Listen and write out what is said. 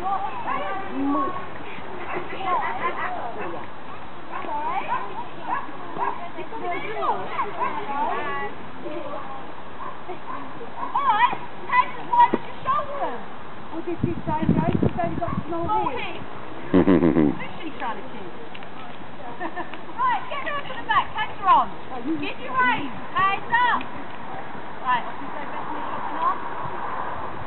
Alright, hands as wide as your shoulders. What did she say, Joyce? She's only got small heels. Who's she trying to kiss? Right, get her up to the back, hands are on. Give your reins, hands up. Right, what do you say, Bethany, chopping off?